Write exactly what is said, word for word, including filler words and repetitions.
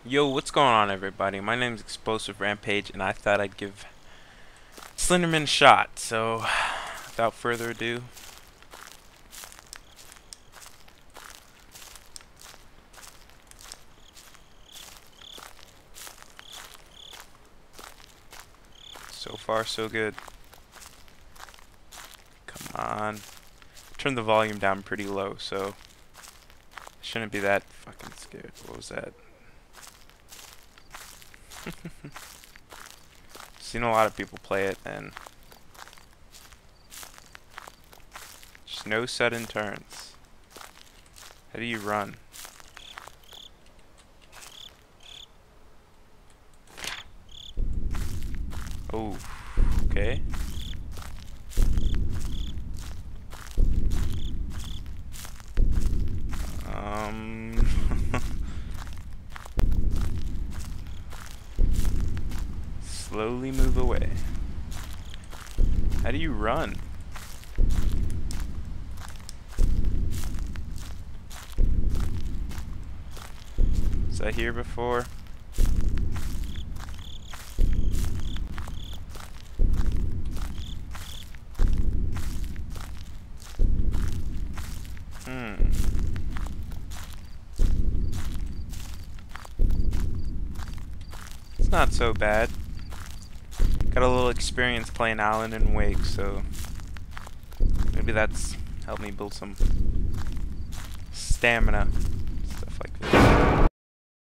Yo, what's going on, everybody? My name is Explosive Rampage, and I thought I'd give Slenderman a shot. So, without further ado, so far so good. Come on. Turn the volume down pretty low, so I shouldn't be that fucking scared. What was that? Seen a lot of people play it, and just no sudden turns. How do you run? Oh, okay. Um, slowly move away. How do you run? Was I here before? Hmm. It's not so bad. Got a little experience playing Alan and Wake, so maybe that's helped me build some stamina.